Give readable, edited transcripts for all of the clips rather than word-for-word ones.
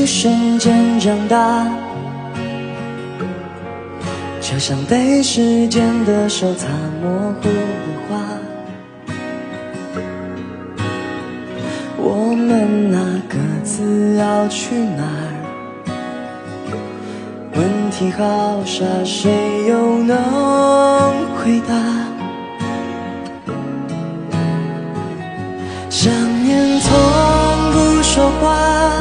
一瞬间长大，就像被时间的手擦模糊的画。我们那各自要去哪儿？问题好傻，谁又能回答？想念从不说话，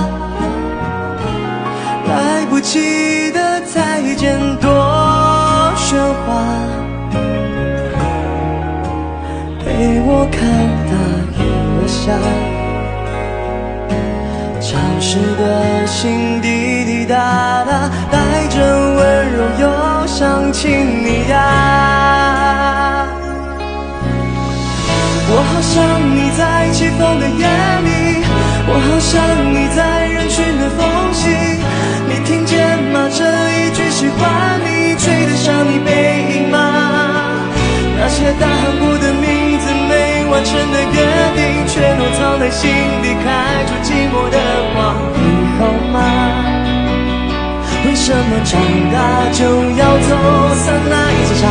来不及的再见多喧哗，陪我看大雨落下，潮湿的心滴滴答答，带着温柔又想亲你呀。我好想你在起风的夜里，我好想你在人群的缝隙，你听见吗？这一句喜欢你，追得上你背影吗？那些大喊过的名字，没完成的约定，却都藏在心底，开出寂寞的花。你好吗？为什么长大就要走散那一起唱？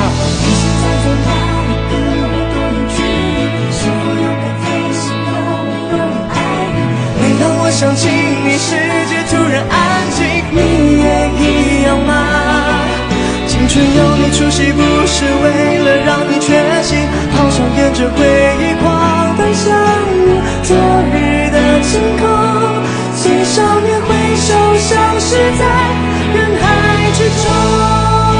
我想起你，世界突然安静，你也一样吗？青春有你出席，不是为了让你确信，好想沿着回忆狂奔向你昨日的晴空，随少年挥手消失在人海之中。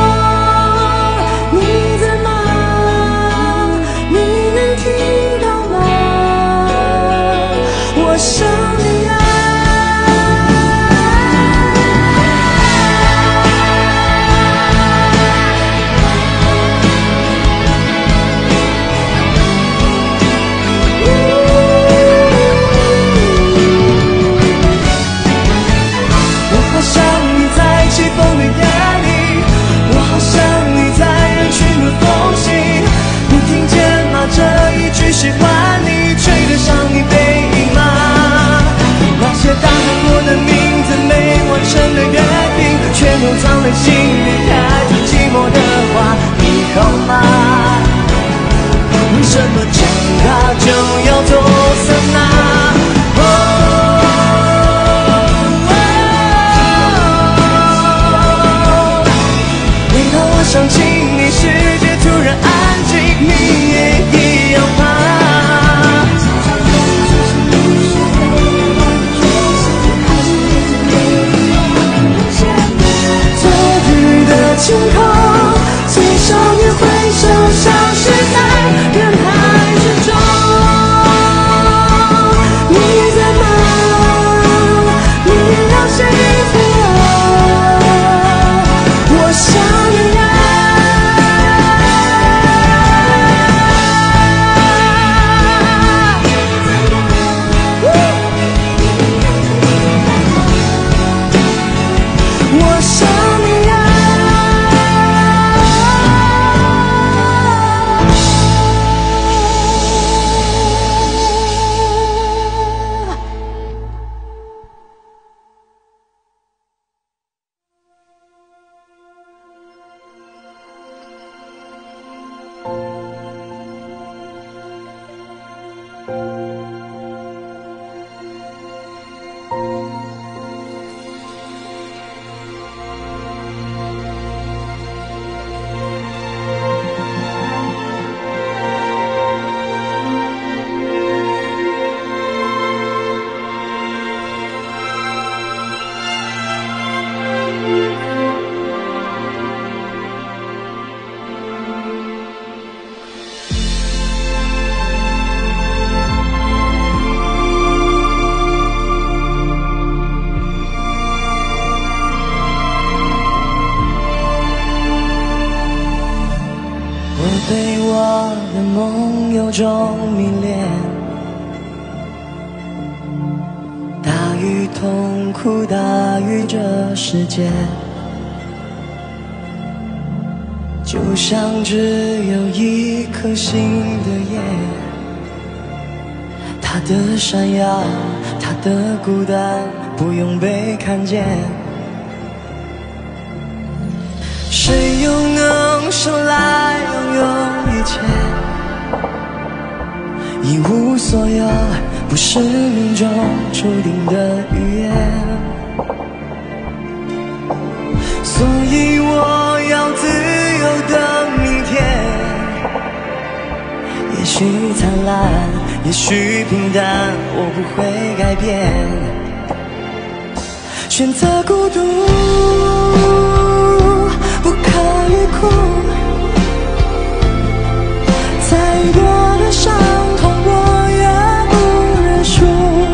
你在吗？你能听到吗？我想你啊。喜欢你，追得上你背影吗？那些大喊过的名字，没完成的约定，全都藏在心里，开出寂寞的花。你好吗？为什么长大就要走散啊？每当我想起你，世界突然安静，你也一样吗？晴空，随少年挥手消失在人海之中。你在吗？你让谁陪我？我想你啊。我想你啊。对我的梦有种迷恋，大于痛苦，大于这世界，就像只有一颗心的夜，它他的闪耀，他的孤单，不用被看见。谁又能生来拥有一切？一无所有，不是命中注定的预言。所以我要自由的明天，也许灿烂，也许平淡，我不会改变。选择孤独，不可以哭，再多的伤痛我也不认输。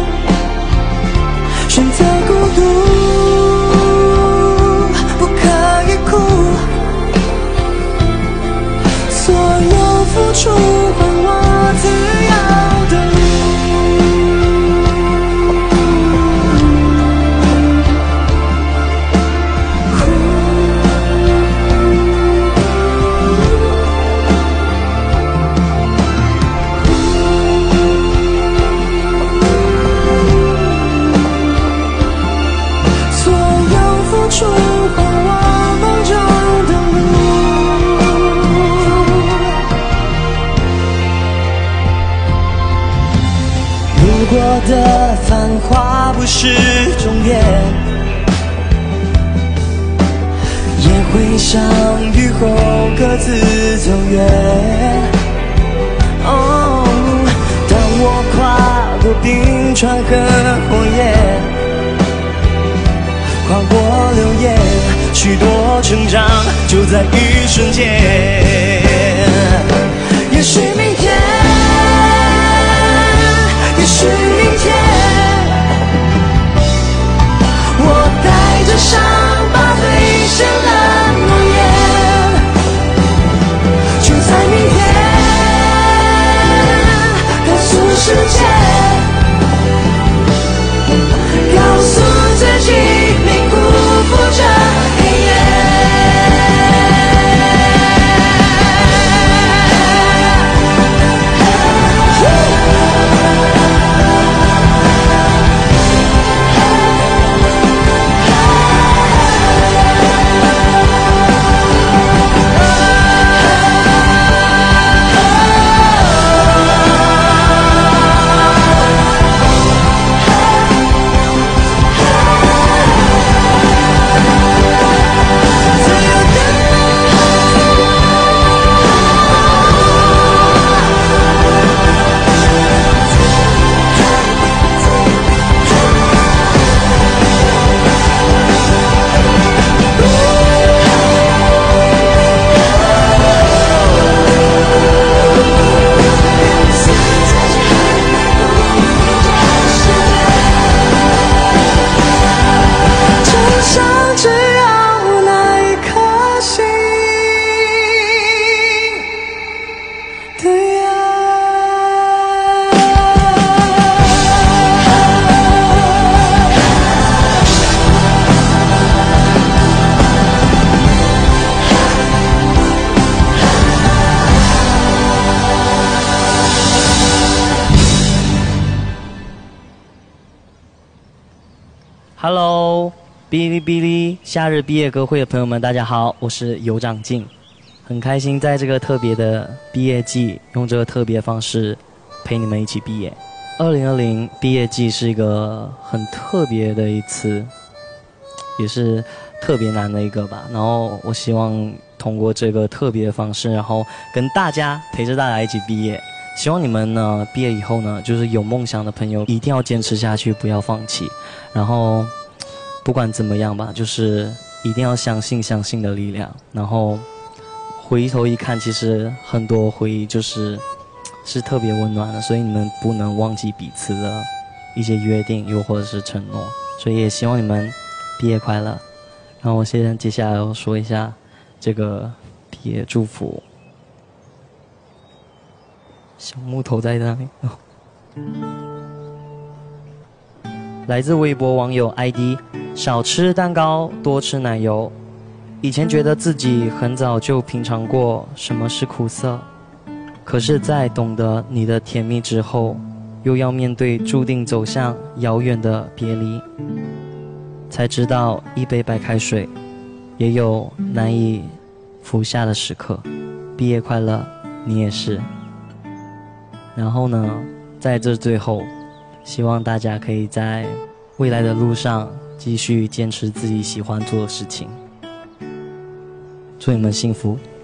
选择孤独，不可以哭，所有付出换我自由的路。的繁华不是终点，也会相遇后各自走远。哦，当我跨过冰川和火焰，跨过流言，许多成长就在一瞬间。也许明天，也许明天，我带着伤疤兑现了诺言，就在明天告诉世界，告诉自己没辜负这黑夜。 Hello， 哔哩哔哩夏日毕业歌会的朋友们，大家好，我是尤长靖，很开心在这个特别的毕业季，用这个特别方式陪你们一起毕业。2020毕业季是一个很特别的一次，也是特别难的一个吧。然后我希望通过这个特别的方式，然后跟大家陪着大家一起毕业。希望你们呢，毕业以后呢，就是有梦想的朋友一定要坚持下去，不要放弃。然后，不管怎么样吧，就是一定要相信的力量。然后，回头一看，其实很多回忆是特别温暖的，所以你们不能忘记彼此的一些约定，又或者是承诺。所以也希望你们毕业快乐。然后我现在接下来要说一下这个毕业祝福。小木头在那里。来自微博网友 ID 少吃蛋糕多吃奶油。以前觉得自己很早就品尝过什么是苦涩，可是在懂得你的甜蜜之后， 又要面对注定走向遥远的别离，才知道一杯白开水也有难以服下的时刻。毕业快乐，你也是。然后呢，在这最后，希望大家可以在未来的路上继续坚持自己喜欢做的事情。祝你们幸福。